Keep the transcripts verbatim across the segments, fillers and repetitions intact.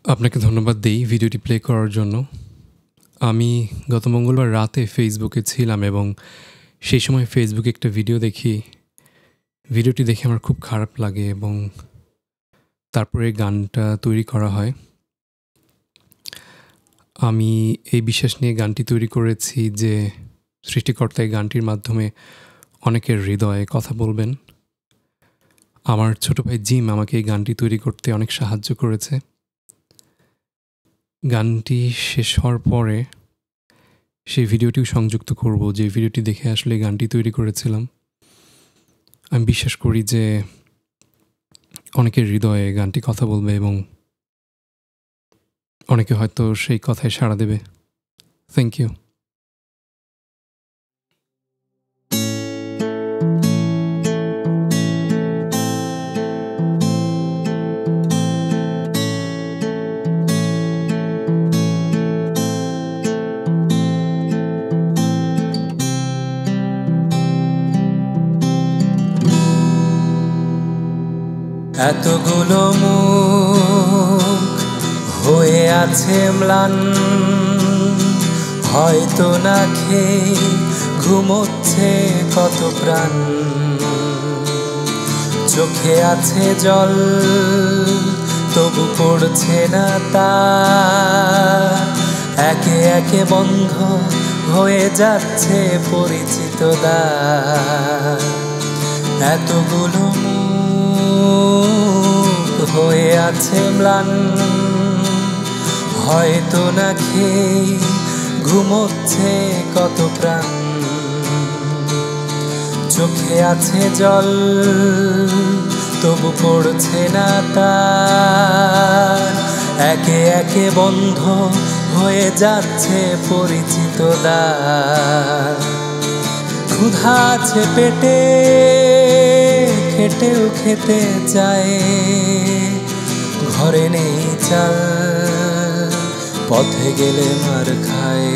আপনাকে ধন্যবাদ দেই ভিডিওটি প্লে করার জন্য। আমি গত মঙ্গলবার রাতে ফেসবুকে ছিলাম এবং সেই সময় ফেসবুকে একটা ভিডিও দেখি। ভিডিওটি দেখে আমার খুব খারাপ লাগে এবং তারপরে গানটা তৈরি করা হয়। আমি এই বিশ্বাস নিয়ে গানটি তৈরি করেছি যে সৃষ্টিকর্তা এই গানটির মাধ্যমে অনেকের হৃদয়ে কথা বলবেন। আমার ছোট ভাই জিম আমাকে এই গানটি তৈরি করতে অনেক সাহায্য করেছে। গানটি শেষ হওয়ার পরে সেই ভিডিওটিও সংযুক্ত করব, যে ভিডিওটি দেখে আসলে গানটি তৈরি করেছিলাম। আমি বিশ্বাস করি যে অনেকের হৃদয়ে গানটি কথা বলবে এবং অনেকে হয়তো সেই কথায় সাড়া দেবে। Thank you. এতগুলো মুখ হয়ে আছে ম্লান, হয়তো না খেয়ে ঘুমোচ্ছে কত প্রাণ। চোখে আছে জল তবু পড়ছে না তা, একে একে বন্ধ হয়ে যাচ্ছে পরিচিত দ্বার। এতগুলো হয়ে আছে ম্লান, হয়তো না খেয়ে ঘুমোচ্ছে কত প্রাণ। চোখে আছে জল তবু পড়ছে না তার, একে একে বন্ধ হয়ে যাচ্ছে পরিচিত দ্বার। ক্ষুধা আছে পেটে খেটেও খেতে চায়, ঘরে নেই চাল পথে গেলে মার খায়।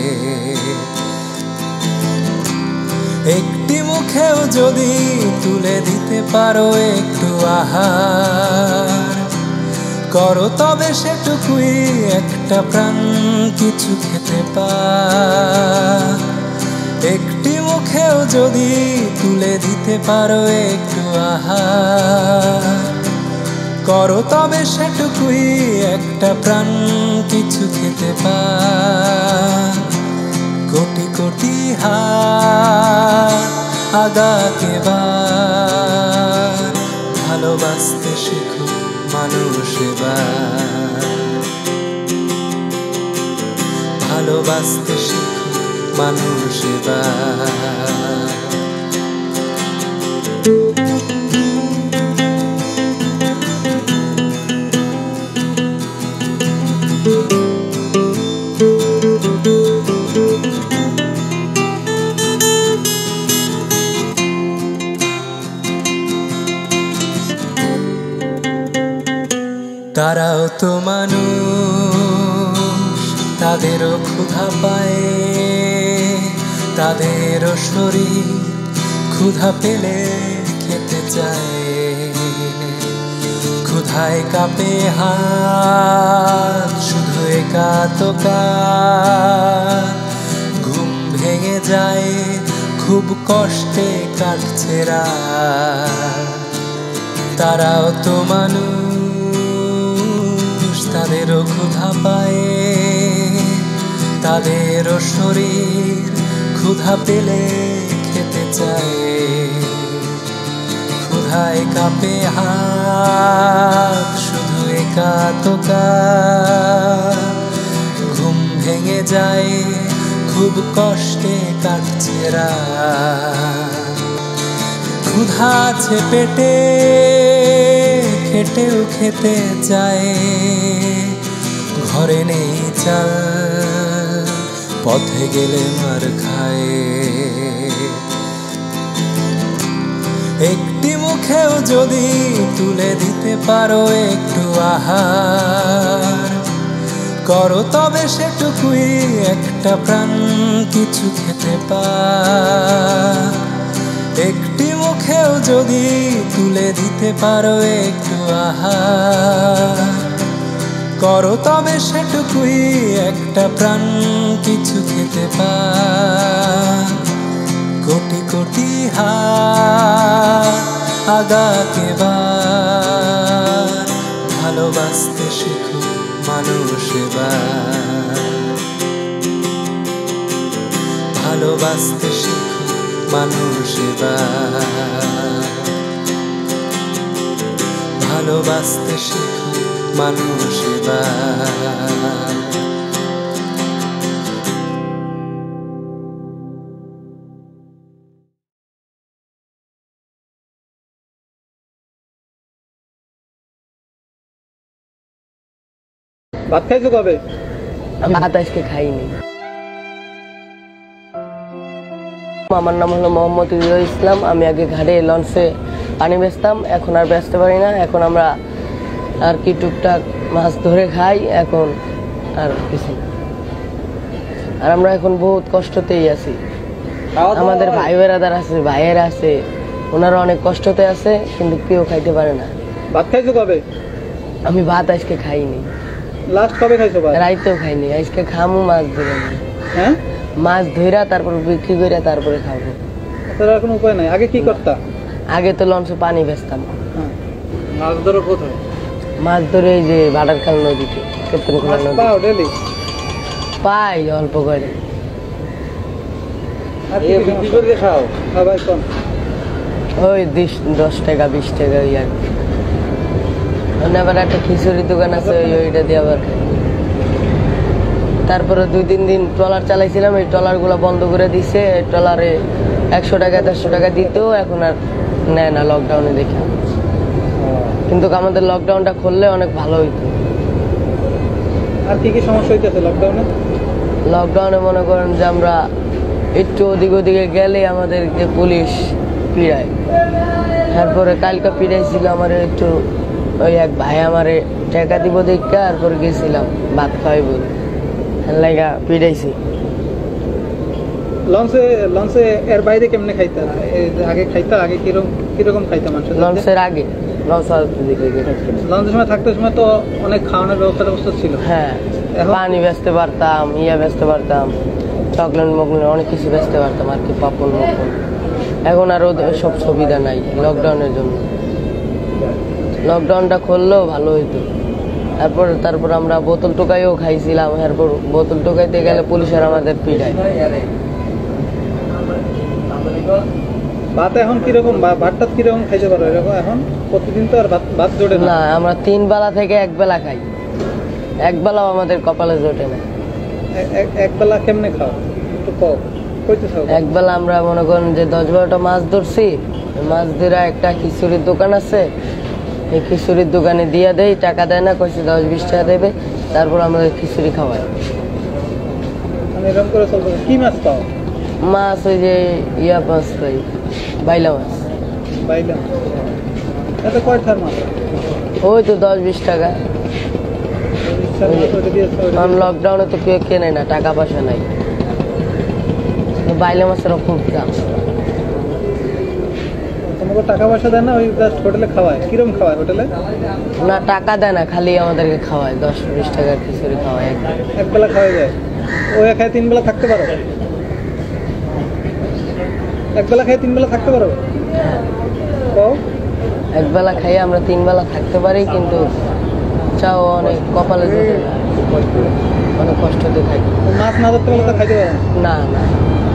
একটি মুখেও যদি তুলে দিতে পারো একটু আহার, করো তবে সেটুকুই একটা প্রাণ কিছু খেতে পায়। একটি মুখেও যদি তুলে দিতে পারো একটু আহার, করো তবে সেটুকুই একটা প্রাণ কিছু খেতে পায়। কোটি কোটি হাত আগাকে বার, ভালোবাসতে শেখো মানুষ এবার। ভালোবাসতে শেখো মানুষ এবার। তারাও তো মানুষ, তাদেরও ক্ষুধা পায়, তাদেরও শরীর ক্ষুধা পেলে খেতে চায়। ক্ষুধায় কাঁপে হাত শুধু একা তোকা, ঘুম ভেঙে যায় খুব কষ্টে কাটছে রাত। তারাও তো মানুষ, তাদেরও ক্ষুধা পায়, তাদেরও শরীর ক্ষুধা পেলে খেতে চায়। ক্ষুধায় কাঁপে হাত শুধু একা তোকা, ঘুম ভেঙে যায় খুব কষ্টে কাটছে রাত। ক্ষুধা আছে পেটে খেটেও খেতে চায়, ঘরে নেই চাল পথে গেলে মার খায়। একটি মুখেও যদি তুলে দিতে পারো একটু আহার, করো তবে সেটুকুই একটা প্রাণ কিছু খেতে পায়। একটি মুখেও যদি তুলে দিতে পারো একটু আহার, করো তবে সেটুকুই একটা প্রাণ কিছু খেতে পায়। কোটি কোটি হাত আগাকে বার, ভালোবাসতে শিখো মানুষ এবার। ভালোবাসতে শিখো মানুষ এবার। ভালোবাসতে শিখো মানুষ এবার। ভাত খাইছো কবে? আমি ভাত আজকে খাইনি। আমার নাম হলো মোহাম্মদ ইউসুফ ইসলাম। আমি আগে ঘাটে লঞ্চে পানি বেচতাম, এখন আর বেচতে পারি না। এখন আমরা আর কি টুকটাক মাছ ধরে খাই, এখন আর কিছু না। আর আমরা এখন বহুত কষ্টতেই আছি। আমাদের ভাই বেরাদার আছে, ভাইয়েরা আছে, ওনারা অনেক কষ্টতে আছে, কিন্তু কেউ খাইতে পারে না। ভাত খাইছো কবে? আমি ভাত আজকে খাইনি। লাস্ট কবে খাইছো ভাত? রাইতেও খাইনি। আজকে খামু মাছ ধরে। হ্যাঁ, মাছ ধইরা তারপর বিক্রি করে তারপরে খাবো। তোর আর কোনো উপায় নাই। আগে কি করতা? আগে তো লঞ্চে পানি বেচতাম। মাছ ধরো কোথায়? মাছ ধরে এই যে ভাটারখাল নদীতে, কেতনখোলা নদী। পাও ডেলি? পাই অল্প করে। আর কি বিক্রি করে খাও? হ্যাঁ ভাই কোন? ওই দশ টাকা বিশ টাকা ওই আর কি। আবার একটা খিচুড়ির দোকান আছে, ওই ওইটা দিয়ে আবার খাই। তারপরে দুই তিন দিন ট্রলার চালাইছিলাম, এই ট্রলার গুলা বন্ধ করে দিছে। ট্রলারে একশো টাকা দেড়শো টাকা দিতেও এখন আর নেয় না, লকডাউনে দেখে। কিন্তু আমাদের লকডাউনটা খুললে অনেক ভালো হইতো। আর কি কি সমস্যা হইতেছে লকডাউনে? লকডাউনে মনে করেন যে আমরা একটু ওদিক ওদিকে গেলে আমাদেরকে পুলিশ পিড়ায়। তারপরে কালকা পিড়াইছিল আমার একটু, ওই এক ভাই আমারে টাকা দিব দেখে, তারপর গেছিলাম ভাত খাওয়াই বলে, লাগা পিড়াইছি। লঞ্চে লঞ্চে এর বাইরে কেমনে খাইতা? আগে খাইতা? আগে কিরকম কিরকম খাইতা মানুষ? লঞ্চের আগে লঞ্চের সময় থাকতে সময় তো অনেক খাওয়ানোর ব্যবস্থা ব্যবস্থা ছিল। হ্যাঁ, পানি বেচতে পারতাম, ইয়া বেচতে পারতাম, চকলেট মকলেট অনেক কিছু বেচতে পারতাম আর কি, পাপন মকন। এখন আর সব সুবিধা নাই লকডাউনের জন্য। লকডাউনটা খুললেও ভালো হইতো। তারপর তারপর আমরা বোতল টোকাইও খাইছিলাম। এরপর বোতল টোকাইতে গেলে পুলিশের আমাদের পিটায়। ভাত এখন কিরকম? ভাতটা কিরকম খাইতে পারো এরকম? এখন প্রতিদিন তো আর ভাত ভাত জোটে না। আমরা তিন বেলা থেকে এক বেলা খাই, এক বেলাও আমাদের কপালে জোটে না। এক বেলা কেমনে খাও একটু কও, কইতে চাও? এক বেলা আমরা মনে করেন যে দশ বারোটা মাছ ধরছি, মাছ ধরে একটা খিচুড়ির দোকান আছে, এই খিচুড়ির দোকানে দিয়ে দেই, টাকা দেয় না, কইছে দশ বিশ টাকা দেবে, তারপর আমাদের খিচুড়ি খাওয়ায়। এরকম করে চলবে। কি মাছ পাও? মাছ ওই যে ইয়া মাছ পাই, বাইলা মাছ। বাইলা এত কয় থার মাছ? ওই তো দশ বিশ টাকা। কারণ লকডাউনে তো কেউ কেনে না, টাকা পয়সা নাই। বাইলা মাছের খুব দাম। তোমাকে টাকা পয়সা দেয় না? ওই জাস্ট হোটেলে খাওয়ায়? কিরকম খাওয়ায় হোটেলে? না, টাকা দেয় না, খালি আমাদেরকে খাওয়ায়, দশ বিশ টাকার খিচুড়ি খাওয়ায়। এক বেলা খাওয়াই যায়? ওই খায় তিন বেলা থাকতে পারো? এক বেলা খাই তিন বেলা থাকতে পারো? হ্যাঁ, এক বেলা খাই আমরা তিন বেলা থাকতে পারি, কিন্তু চাও অনেক কপালে জোটে না, অনেক কষ্টতে থাকি। মাছ না ধরতে পারলে তো খাইতে পারো না? না,